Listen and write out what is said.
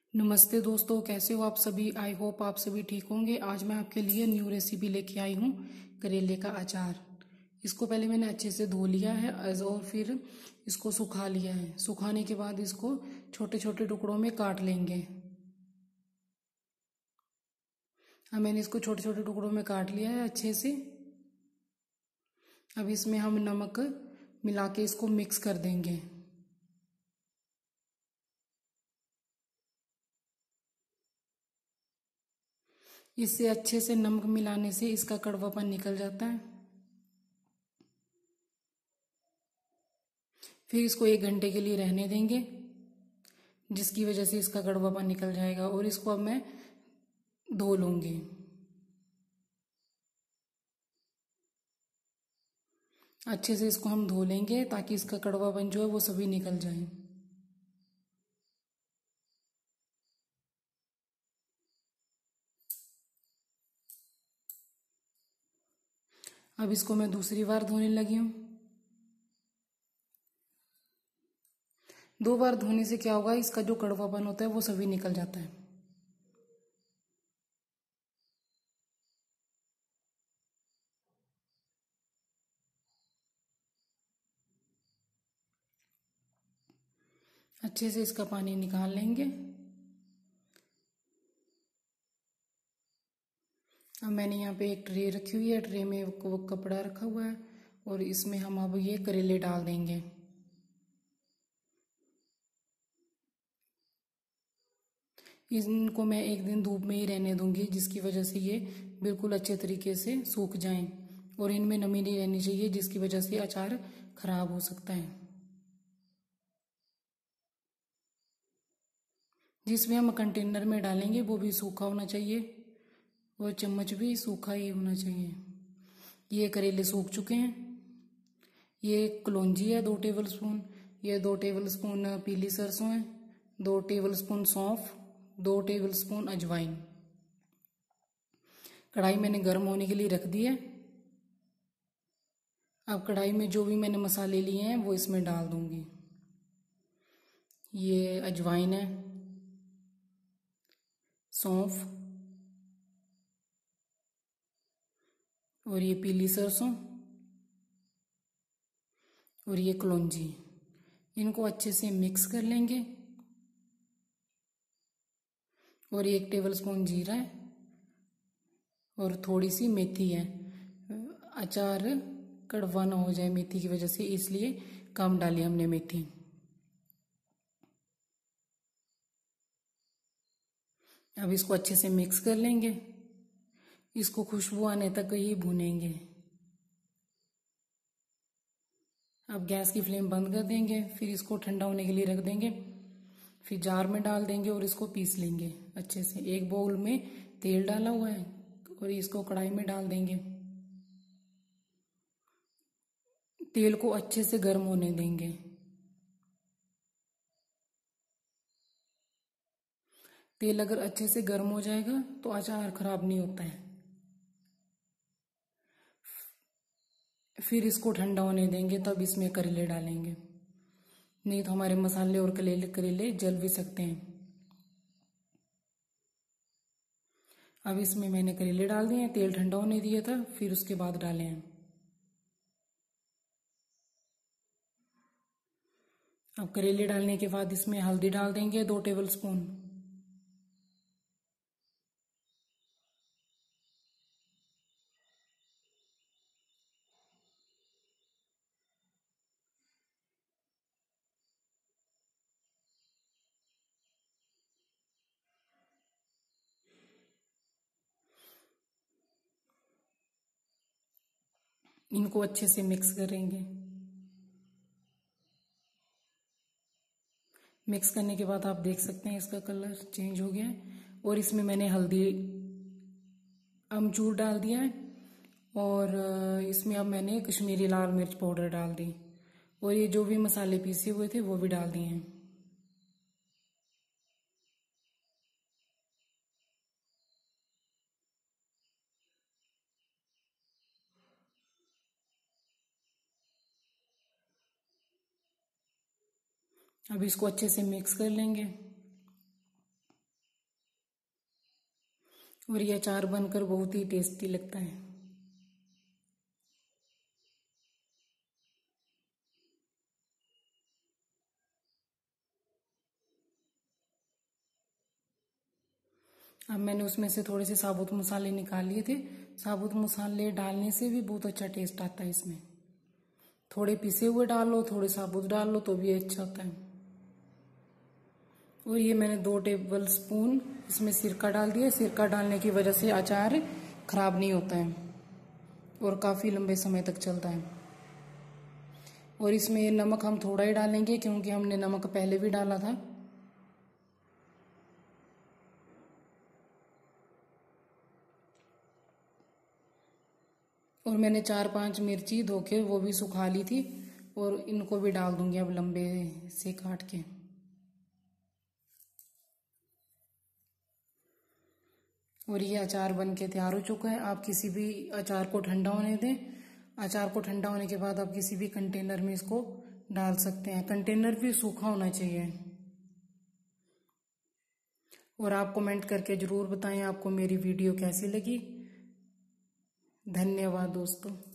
नमस्ते दोस्तों, कैसे हो आप सभी। आई होप आप सभी ठीक होंगे। आज मैं आपके लिए न्यू रेसिपी लेके आई हूँ, करेले का अचार। इसको पहले मैंने अच्छे से धो लिया है और फिर इसको सुखा लिया है। सुखाने के बाद इसको छोटे छोटे टुकड़ों में काट लेंगे। अब मैंने इसको छोटे छोटे टुकड़ों में काट लिया है अच्छे से। अब इसमें हम नमक मिला के इसको मिक्स कर देंगे। इससे अच्छे से नमक मिलाने से इसका कड़वापन निकल जाता है। फिर इसको 1 घंटे के लिए रहने देंगे, जिसकी वजह से इसका कड़वापन निकल जाएगा। और इसको अब मैं धो लूँगी। अच्छे से इसको हम धो लेंगे ताकि इसका कड़वापन जो है वो सभी निकल जाए। अब इसको मैं दूसरी बार धोने लगी हूँ। 2 बार धोने से क्या होगा, इसका जो कड़वापन होता है वो सभी निकल जाता है। अच्छे से इसका पानी निकाल लेंगे। अब मैंने यहाँ पे एक ट्रे रखी हुई है, ट्रे में वो कपड़ा रखा हुआ है और इसमें हम अब ये करेले डाल देंगे। इनको मैं 1 दिन धूप में ही रहने दूंगी, जिसकी वजह से ये बिल्कुल अच्छे तरीके से सूख जाएं। और इनमें नमी नहीं रहनी चाहिए, जिसकी वजह से अचार खराब हो सकता है। जिसमें हम कंटेनर में डालेंगे वो भी सूखा होना चाहिए और चम्मच भी सूखा ही होना चाहिए। ये करेले सूख चुके हैं। ये कलौंजी है 2 टेबल स्पून। ये 2 टेबल स्पून पीली सरसों है। 2 टेबल स्पून सौंफ। 2 टेबल स्पून अजवाइन। कढ़ाई मैंने गर्म होने के लिए रख दी है। अब कढ़ाई में जो भी मैंने मसाले लिए हैं वो इसमें डाल दूंगी। ये अजवाइन है, सौंफ और ये पीली सरसों और ये कलौंजी। इनको अच्छे से मिक्स कर लेंगे। और 1 टेबल स्पून जीरा है और थोड़ी सी मेथी है। अचार कड़वा ना हो जाए मेथी की वजह से, इसलिए कम डाली हमने मेथी। अब इसको अच्छे से मिक्स कर लेंगे। इसको खुशबू आने तक ही भूनेंगे। अब गैस की फ्लेम बंद कर देंगे। फिर इसको ठंडा होने के लिए रख देंगे। फिर जार में डाल देंगे और इसको पीस लेंगे अच्छे से। एक बाउल में तेल डाला हुआ है और इसको कढ़ाई में डाल देंगे। तेल को अच्छे से गर्म होने देंगे। तेल अगर अच्छे से गर्म हो जाएगा तो अचार खराब नहीं होता है। फिर इसको ठंडा होने देंगे, तब इसमें करेले डालेंगे। नहीं तो हमारे मसाले और करेले करेले जल भी सकते हैं। अब इसमें मैंने करेले डाल दिए हैं। तेल ठंडा होने दिया था, फिर उसके बाद डाले हैं। अब करेले डालने के बाद इसमें हल्दी डाल देंगे 2 टेबल स्पून। इनको अच्छे से मिक्स करेंगे। मिक्स करने के बाद आप देख सकते हैं इसका कलर चेंज हो गया है। और इसमें मैंने हल्दी अमचूर डाल दिया है। और इसमें अब मैंने कश्मीरी लाल मिर्च पाउडर डाल दी। और ये जो भी मसाले पीसे हुए थे वो भी डाल दिए हैं। अब इसको अच्छे से मिक्स कर लेंगे। और ये अचार बनकर बहुत ही टेस्टी लगता है। अब मैंने उसमें से थोड़े से साबुत मसाले निकाल लिए थे। साबुत मसाले डालने से भी बहुत अच्छा टेस्ट आता है इसमें। थोड़े पिसे हुए डाल लो, थोड़े साबुत डाल लो तो भी अच्छा होता है। और ये मैंने 2 टेबल स्पून इसमें सिरका डाल दिया। सिरका डालने की वजह से अचार खराब नहीं होता है और काफ़ी लंबे समय तक चलता है। और इसमें नमक हम थोड़ा ही डालेंगे क्योंकि हमने नमक पहले भी डाला था। और मैंने 4-5 मिर्ची धो के वो भी सुखा ली थी और इनको भी डाल दूंगी अब लंबे से काट के। और ये अचार बन के तैयार हो चुका है। आप किसी भी अचार को ठंडा होने दें। अचार को ठंडा होने के बाद आप किसी भी कंटेनर में इसको डाल सकते हैं। कंटेनर भी सूखा होना चाहिए। और आप कमेंट करके ज़रूर बताएं आपको मेरी वीडियो कैसी लगी। धन्यवाद दोस्तों।